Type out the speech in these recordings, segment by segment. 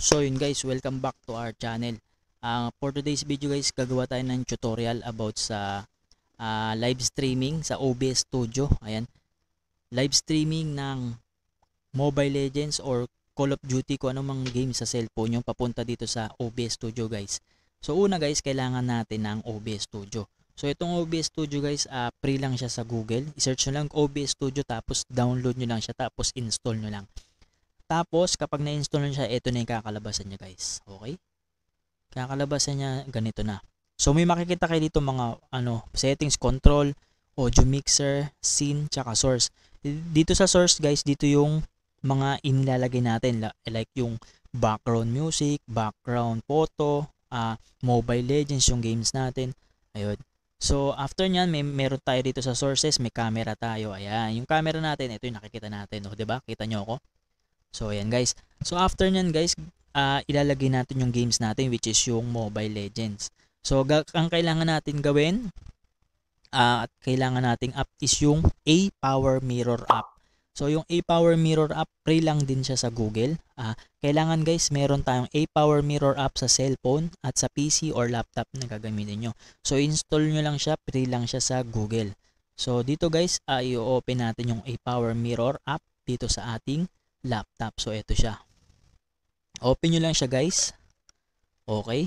So yun guys, welcome back to our channel. For today's video guys, gagawa tayo ng tutorial about sa live streaming sa OBS Studio. Ayan, live streaming ng Mobile Legends or Call of Duty, kung anong game sa cellphone nyo, papunta dito sa OBS Studio guys. So una guys, kailangan natin ng OBS Studio. So itong OBS Studio guys, free lang siya sa Google. I-search nyo lang OBS Studio, tapos download nyo lang siya, tapos install nyo lang. Tapos kapag na-install na siya, ito na yung kakalabasan niya guys. Okay? Kakalabasan niya ganito na. So may makikita kayo dito mga settings, control, audio mixer, scene, tsaka source. Dito sa source guys, dito yung mga inilalagay natin like yung background music, background photo, Mobile Legends, yung games natin. Ayun. So after nyan, meron tayo dito sa sources, may camera tayo. Ayan, yung camera natin, ito yung nakikita natin, oh, 'di ba? Kita nyo ako? So ayan guys. So after nyan guys, ilalagay natin yung games natin, which is yung Mobile Legends. So ang kailangan natin gawin at kailangan nating app is yung A Power Mirror app. So yung A Power Mirror app, free lang din siya sa Google. Kailangan guys, meron tayong A Power Mirror app sa cellphone at sa PC or laptop na gagamitin nyo. So install nyo lang siya, free lang siya sa Google. So dito guys, i-open natin yung A Power Mirror app dito sa ating laptop. So ito siya. Open nyo lang siya guys. Okay.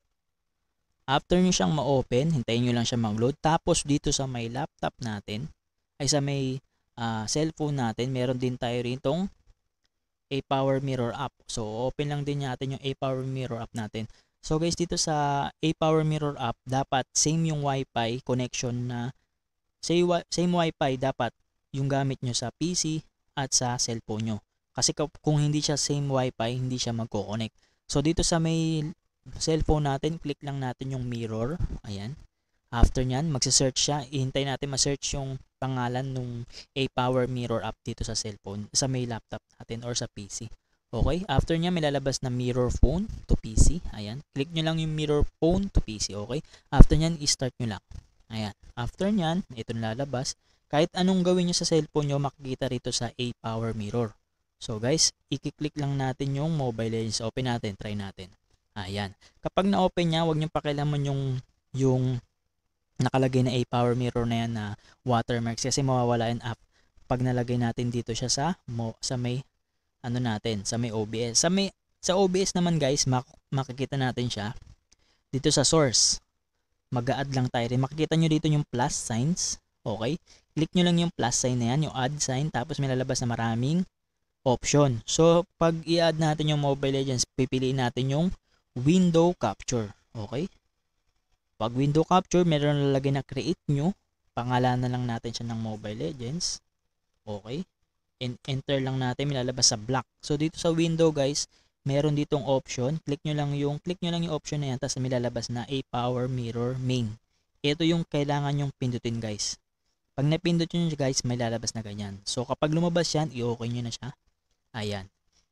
After nyo siyang ma-open, hintayin nyo lang siya mag-load. Tapos dito sa may laptop natin, ay sa may cellphone natin, meron din tayo ritong A Power Mirror app. So open lang din natin yung A Power Mirror app natin. So guys, dito sa A Power Mirror app, dapat same yung Wi-Fi connection na same Wi-Fi dapat yung gamit nyo sa PC at sa cellphone nyo. Kasi kung hindi siya same Wi-Fi, hindi siya magko-connect. So dito sa may cellphone natin, click lang natin yung mirror. Ayan. After nyan, magse-search siya. Ihintay natin ma-search yung pangalan nung A Power Mirror app dito sa cellphone, sa may laptop natin or sa PC. Okay? After nyan, may lalabas na mirror phone to PC. Ayan. Click nyo lang yung mirror phone to PC. Okay? After nyan, i-start nyo lang. Ayan. After nyan, ito na lalabas. Kahit anong gawin nyo sa cellphone nyo, makikita rito sa A Power Mirror. So guys, i-click lang natin yung Mobile Legends. Open natin, try natin. Ayan. Kapag na-open niya, huwag niyo pakialaman yung nakalagay na A Power Mirror na yan na watermarks, kasi mawawala yung app pag nalagay natin dito siya sa may natin, sa may OBS. Sa OBS naman guys, makikita natin siya dito sa source. Mag-a-add lang tayo rin. Makikita nyo dito yung plus signs. Okay? Click nyo lang yung plus sign na yan, yung add sign, tapos may lalabas na maraming option. So, pag i-add natin yung Mobile Legends, pipiliin natin yung window capture. Okay? Pag window capture, meron lalagay na create new. Pangalanan lang natin siya ng Mobile Legends. Okay? Enter lang natin, may lalabas sa black. So, dito sa window guys, meron ditong option. Click nyo lang yung option na yan, tapos may lalabas na A Power Mirror Main. Ito yung kailangan yung pindutin guys. Pag napindot nyo guys, may lalabas na ganyan. So, kapag lumabas yan, i-okay nyo na siya. Ayan.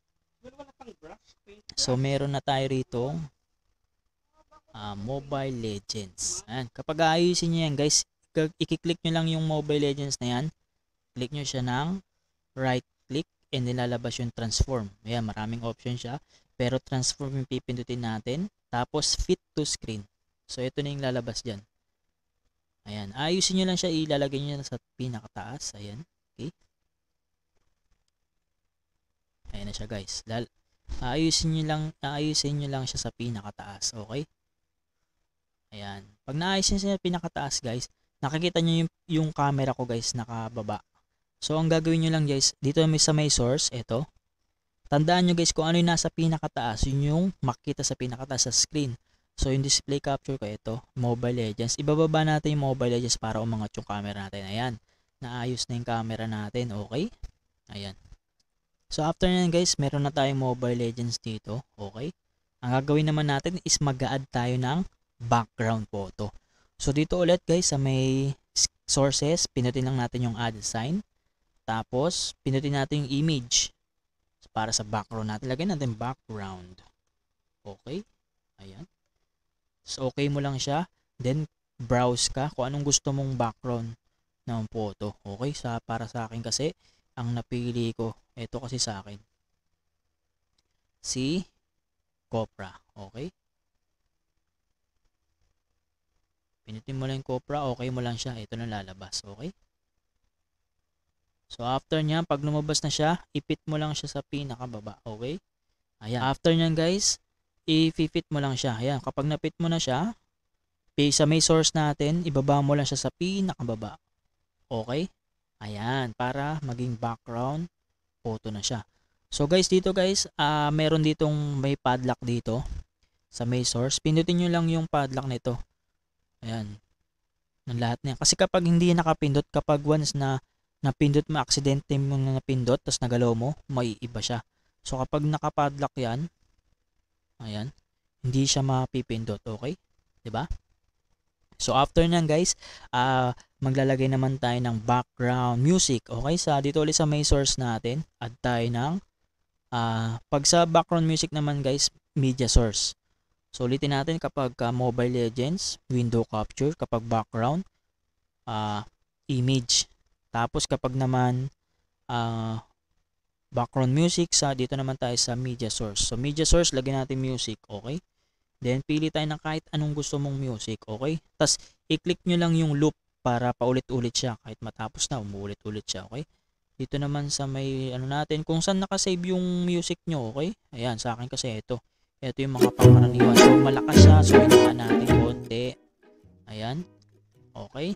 So, meron na tayo rito Mobile Legends. Ayan. Kapag ayusin nyo yan guys, i-click nyo lang yung Mobile Legends na yan. Click nyo siya ng right click and nilalabas yung transform. Ayan, maraming option siya. Pero transform yung pipindutin natin. Tapos fit to screen. So, ito na yung lalabas dyan. Ayan. Ayusin nyo lang siya. Ilalagay nyo na sa pinakataas. Ayan. Okay. Ayan na siya guys. Ayusin nyo lang siya sa pinakataas. Okay? Ayan. Pag naayos nyo sa pinakataas guys, nakikita nyo yung camera ko guys, nakababa. So, ang gagawin nyo lang guys, dito sa may source, ito. Tandaan nyo guys kung ano yung nasa pinakataas, yun yung makikita sa pinakataas sa screen. So, yung display capture ko, ito, Mobile Legends. Ibababa natin yung Mobile Legends para umangat yung camera natin. Ayan. Naayos na yung camera natin. Okay? Ayan. So, after nyan guys, meron na tayong Mobile Legends dito. Okay? Ang gagawin naman natin is mag-add tayo ng background photo. So, dito ulit guys, sa may sources, pinutin lang natin yung add sign. Tapos, pinutin natin yung image para sa background natin. Lagyan natin background. Okay? Ayan. So, okay mo lang siya. Then, browse ka kung anong gusto mong background ng photo. Okay? Para sa akin kasi, ang napili ko, ito kasi sa akin. Si Copra. Okay? Pinutin mo lang yung Copra, okay mo lang siya. Ito na lalabas. Okay? So after niya, pag lumabas na siya, ipit mo lang siya sa pinakababa. Okay? Ayan. After niyan guys, i-fit mo lang siya. Ayan. Kapag napit mo na siya, sa may source natin, ibaba mo lang siya sa pinakababa. Okay? Ayan. Para maging background photo na siya. So guys, dito guys, meron ditong may padlock dito sa may source. Pindutin nyo lang yung padlock nito. Ayan. Ng lahat niya. Kasi kapag hindi nakapindot, kapag once na napindot mo, aksidente mo na napindot, tapos nagalaw mo, maiiba siya. So kapag nakapadlock yan, ayan, hindi siya mapipindot. Okay? Diba? So after nyan guys, maglalagay naman tayo ng background music. Okay? Dito ulit sa may source natin, add tayo ng pag sa background music naman guys, media source. So ulitin natin kapag Mobile Legends, window capture, kapag background, image. Tapos kapag naman background music, dito naman tayo sa media source. So media source, lagyan natin music, okay? Then pili tayo ng kahit anong gusto mong music, okay? Tapos i-click nyo lang yung loop para paulit-ulit siya. Kahit matapos na, umuulit-ulit siya, okay? Dito naman sa may natin, kung saan nakasave yung music nyo, okay? Ayan, sa akin kasi ito. Ito yung mga pangkaraniwan. So malakas siya, so hinaan natin konti. Ayan. Okay.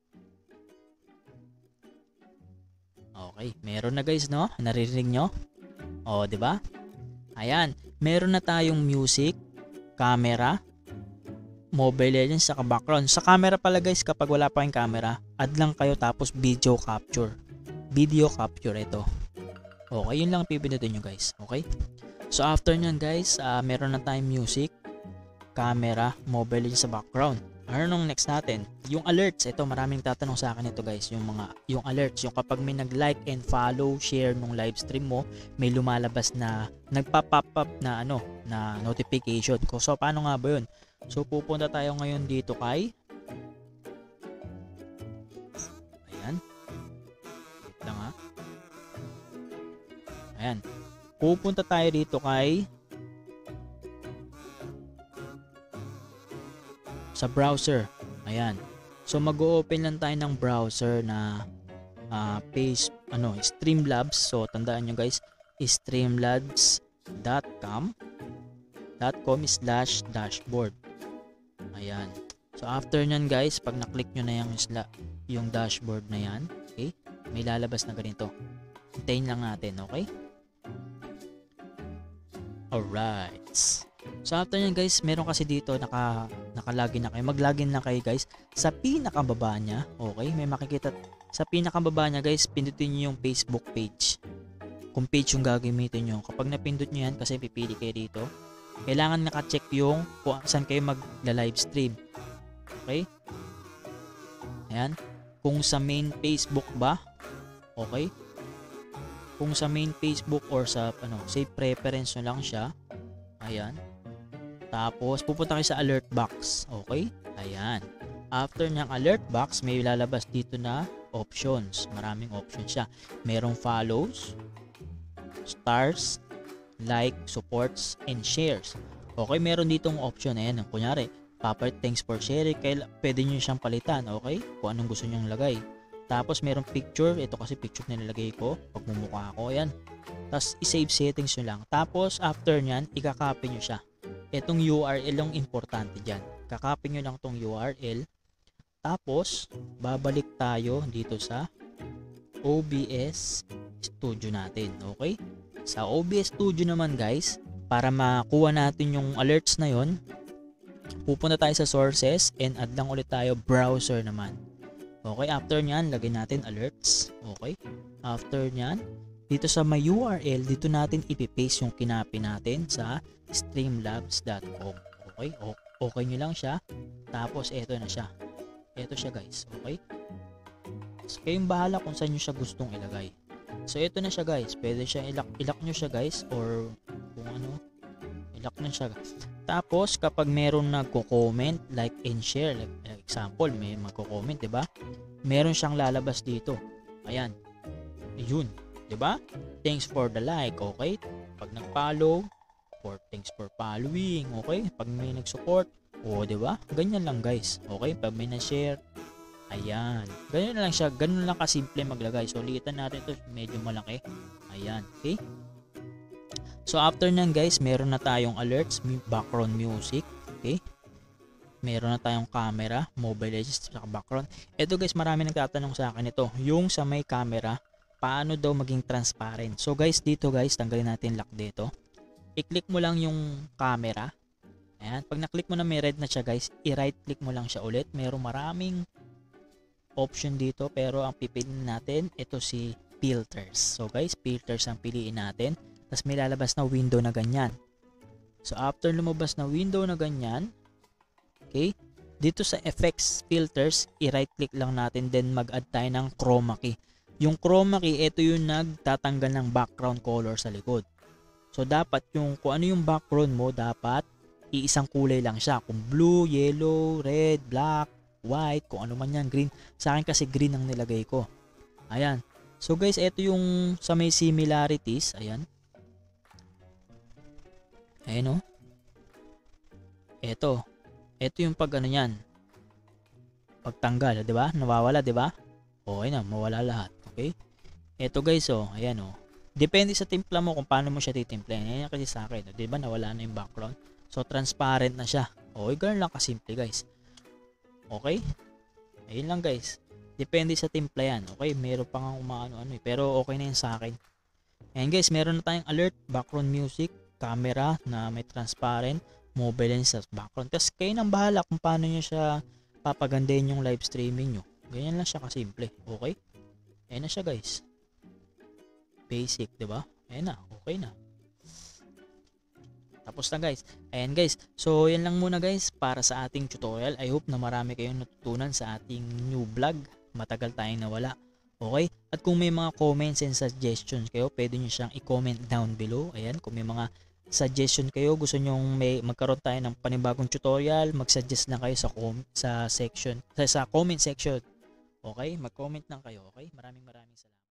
Okay, meron na guys, no? Naririnig nyo? O, di ba? Ayan, meron na tayong music, camera, Mobile Legends, saka background. Sa camera pala guys, kapag wala pa kayong camera, add lang kayo tapos video capture. Video capture ito. Okay, yun lang pipindutin nyo guys. Okay? So after nyan guys, meron na tayong music, camera, Mobile Legends sa background. Ano nung next natin? Yung alerts. Ito, maraming tatanong sa akin ito guys. Yung alerts. Yung kapag may nag-like and follow, share nung live stream mo, may lumalabas na nagpa-pop up na na notification. So paano nga ba yun? So pupunta tayo ngayon dito kay ayan. Wait lang ha. Ayan. Pupunta tayo dito kay sa browser. Ayan. So mag-o-open lang tayo ng browser na Streamlabs. So tandaan nyo guys, streamlabs.com/dashboard. Ayan. So after nyan guys, pag na-click nyo na yung dashboard na yan, okay, may lalabas na ganito. Hintayin lang natin, okay? Alright. So after nyan guys, meron kasi dito nakalagin na kayo. Mag-login na kayo guys sa pinakababa niya. Okay, may makikita sa pinakababa niya guys, pindutin niyo yung Facebook page. Kung page yung gagamitin niyo. Kapag napindot niyo yan, kasi pipili kayo dito, kailangan naka-check yung kung saan kayo magla-live stream. Okay? Ayan. Kung sa main Facebook ba? Okay? Kung sa main Facebook or sa save preference nyo lang siya. Ayan. Tapos pupunta kayo sa alert box. Okay? Ayan. After niyang alert box, may lalabas dito na options. Maraming options siya. Merong follows, stars, like, supports, and shares. Okay, meron ditong option. Ayan. Kunyari, Papa, thanks for sharing. Pwede nyo siyang palitan. Okay? Kung anong gusto nyong lagay. Tapos merong picture. Ito kasi picture na nilagay ko. Pagmumukha ko. Ayan. Tapos i-save settings nyo lang. Tapos after nyan, i-copy nyo siya. Itong URL yung importante dyan. Kakopy nyo lang tong URL. Tapos, babalik tayo dito sa OBS Studio natin. Okay? Sa OBS Studio naman guys, para makuha natin yung alerts na yon, pupunta tayo sa sources and add lang ulit tayo browser naman. Okay, after nyan, lagay natin alerts. Okay, after nyan, dito sa may URL, dito natin ipipaste yung kinapi natin sa streamlabs.com. Okay, okay nyo lang siya. Tapos, eto na siya. Eto siya guys, okay? So, kayong bahala kung saan nyo siya gustong ilagay. So, eto na siya guys. Pwede siya ilak nyo siya guys, or kung ilak na siya. Tapos, kapag meron nagko-comment, like and share, like example, may magko-comment, diba? Meron siyang lalabas dito. Ayan. Ayun. Diba? Thanks for the like, okay? Pag nag-follow, support. Thanks for following. Okay? Pag may nag-support, di ba? Ganyan lang guys. Okay? Pag may na-share, ayan. Ganyan lang siya. Ganun lang kasimple maglagay. So, liitan natin ito. Medyo malaki. Ayan. Okay? So, after nyan guys, meron na tayong alerts, background music. Okay? Meron na tayong camera, mobile legends, saka background. Ito guys, marami nagtatanong sa akin ito. Yung sa may camera, paano daw maging transparent? So guys, dito guys, tanggalin natin lock dito. I-click mo lang yung camera. Ayan, pag na-click mo na may red na siya guys, i-right click mo lang siya ulit. Merong maraming option dito, pero ang pipiliin natin, ito si filters. So guys, filters ang piliin natin. Tapos may lalabas na window na ganyan. So after lumabas na window na ganyan, okay, dito sa effects filters, i-right click lang natin, then mag-add tayo ng chroma key. Yung chroma key, ito yung nagtatanggal ng background color sa likod. So dapat kung ano yung background mo, dapat iisang kulay lang siya. Kung blue, yellow, red, black, white, kung ano man yan, green. Sa akin kasi green ang nilagay ko. Ayan. So guys, ito yung sa may similarities. Ayan. Ayan o. Ito yung pag ano yan. Pagtanggal, 'di ba? Nawawala, 'di ba? Okay na, mawala lahat. Okay? Ito guys, ayan Depende sa timpla mo kung paano mo siya titimplahin. Ayan kasi sa akin, 'di ba? Nawala na yung background. So transparent na siya. Okay, ganun lang kasimple, guys. Okay? Ayun lang, guys. Depende sa timpla yan. Okay, meron pa nga umaano-ano pero okay na yun sa akin. Ayan guys, meron na tayong alert, background music, camera na may transparent, mobile lens sa background. Tapos kayo nang bahala kung paano nyo siya papagandahin yung live streaming nyo. Ganyan lang siya kasimple. Okay? Ayan na siya guys. Basic, diba? Ayan na. Okay na. Tapos na guys. Ayan guys. So yan lang muna guys para sa ating tutorial. I hope na marami kayong natutunan sa ating new vlog. Matagal tayong nawala. Okay? At kung may mga comments and suggestions kayo, pwede nyo siyang i-comment down below. Ayan, kung may mga suggestion kayo, gusto nyo magkaroon tayo ng panibagong tutorial, mag-suggest na kayo sa comment section. Okay? Mag-comment lang kayo. Okay? Maraming salamat.